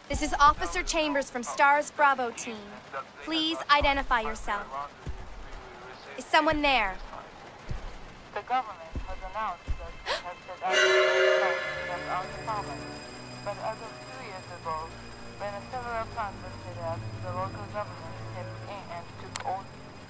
This is Officer Chambers from S.T.A.R.S Bravo team. Please identify yourself. Is someone there? The government has announced that it has set out that's uncommon. But as of 2 years ago, when several plants were set up, the local government stepped in and took over.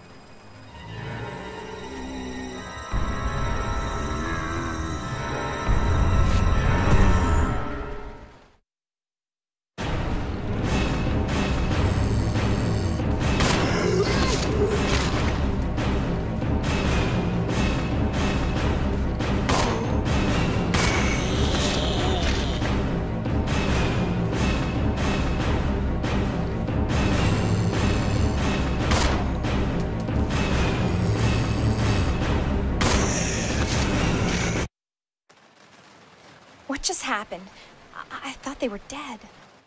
What just happened? I thought they were dead.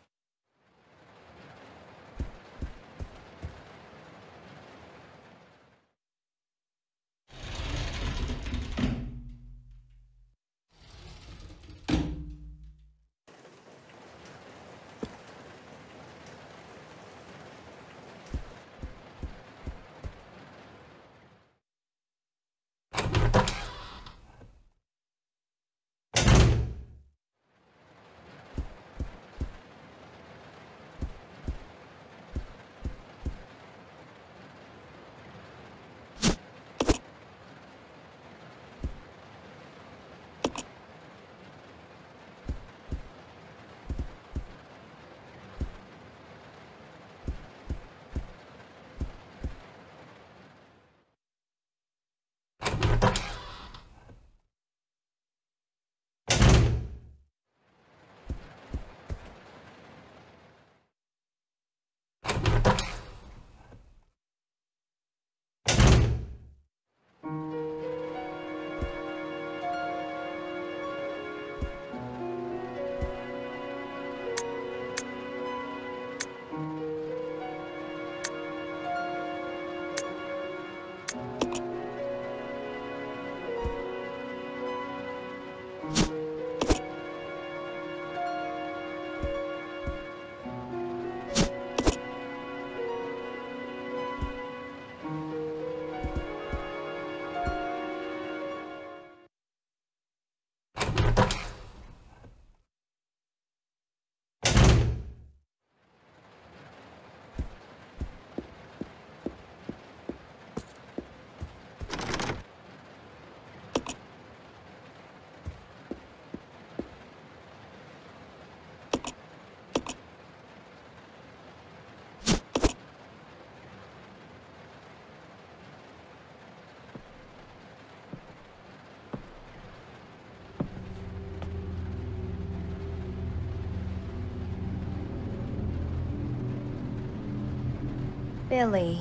Billy.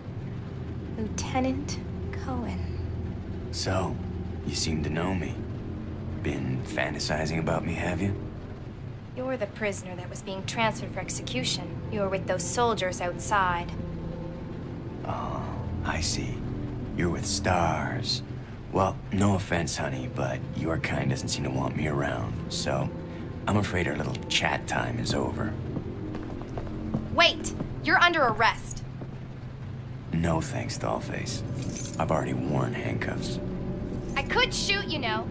Lieutenant Coen. So, you seem to know me. Been fantasizing about me, have you? You're the prisoner that was being transferred for execution. You were with those soldiers outside. Oh, I see. You're with S.T.A.R.S. Well, no offense, honey, but your kind doesn't seem to want me around, so I'm afraid our little chat time is over. Wait! You're under arrest. No thanks, Dollface. I've already worn handcuffs. I could shoot, you know.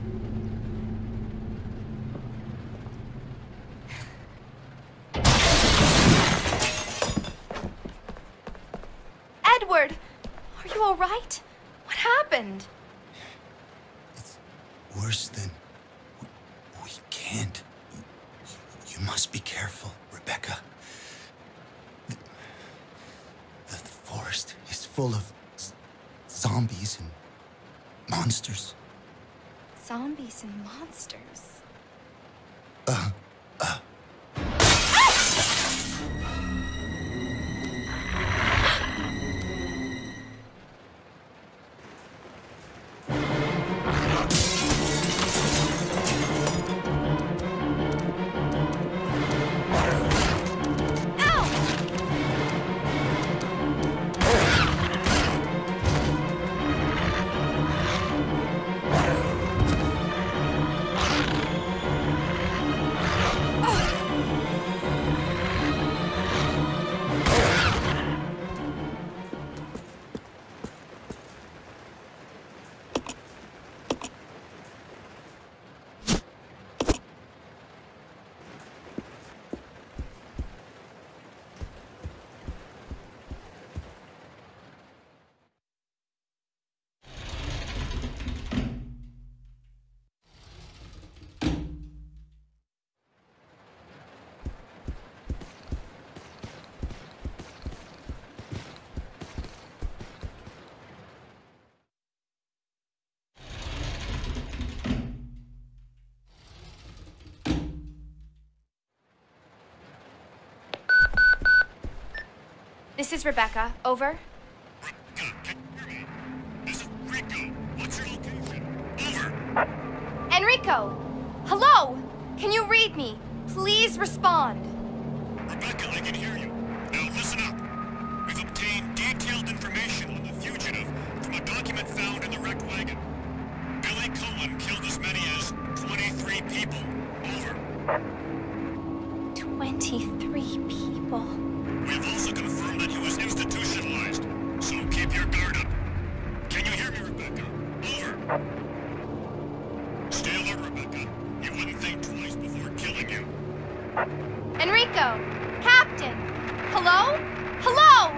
Edward! Are you all right? What happened? It's worse than... We can't. You must be careful, Rebecca. The forest is full of zombies and monsters. Zombies and monsters? This is Rebecca. Over. Rebecca, can you hear me? This is Rico. What's your location? Over. Enrico! Hello! Can you read me? Please respond. Rebecca, I can hear you. Now listen up. We've obtained detailed information on the fugitive from a document found in the wrecked wagon. Billy Coen killed as many as 23 people. Over. 23 people. We have also confirmed that he was institutionalized, so keep your guard up. Can you hear me, Rebecca? Over. Stay alert, Rebecca. He wouldn't think twice before killing you. Enrico! Captain! Hello? Hello!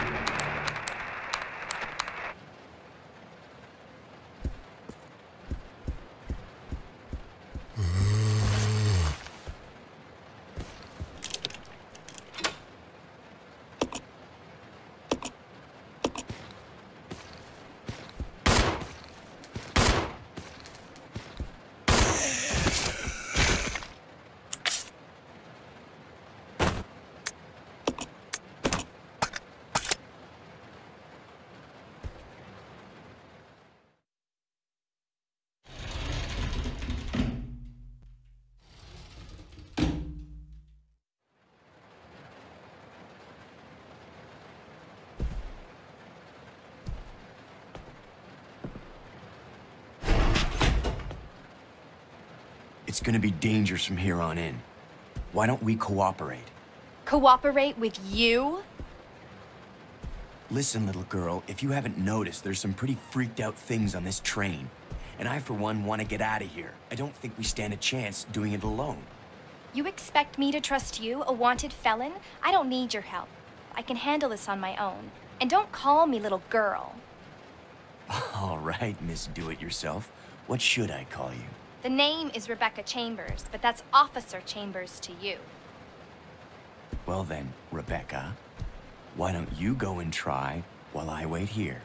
It's gonna be dangerous from here on in. Why don't we cooperate? Cooperate with you? Listen, little girl, if you haven't noticed, there's some pretty freaked out things on this train. And I, for one, want to get out of here. I don't think we stand a chance doing it alone. You expect me to trust you, a wanted felon? I don't need your help. I can handle this on my own. And don't call me little girl. All right, Miss Do-It-Yourself. What should I call you? The name is Rebecca Chambers, but that's Officer Chambers to you. Well then, Rebecca, why don't you go and try while I wait here?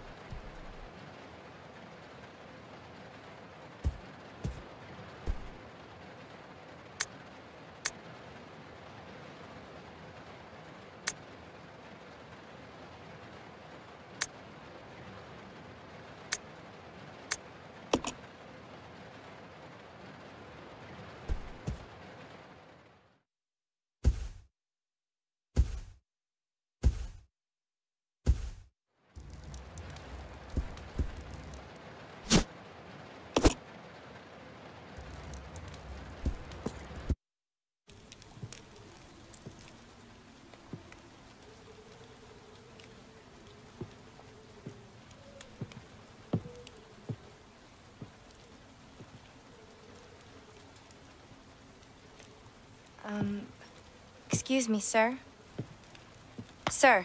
Excuse me, sir. Sir.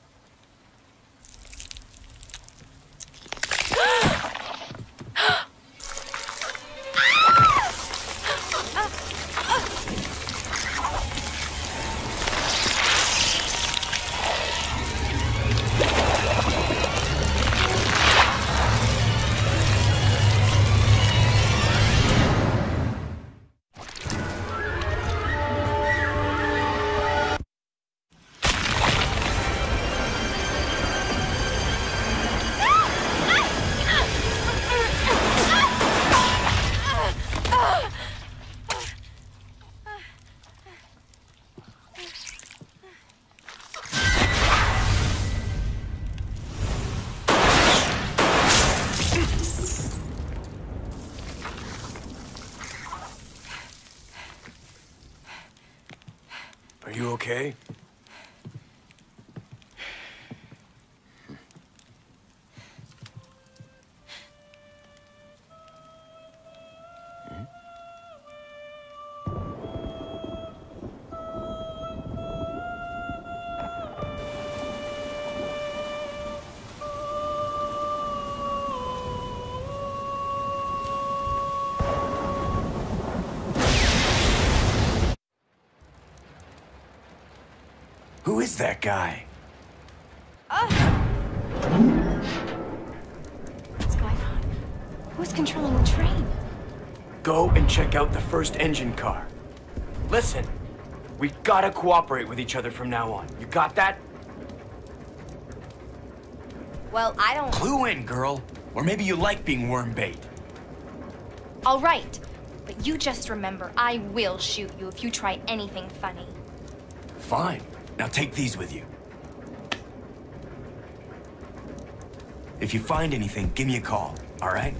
Are you okay? Who is that guy? What's going on? Who's controlling the train? Go and check out the first engine car. Listen, we gotta cooperate with each other from now on. You got that? Well, I don't... Clue in, girl. Or maybe you like being worm bait. All right. But you just remember, I will shoot you if you try anything funny. Fine. Now take these with you. If you find anything, give me a call, all right?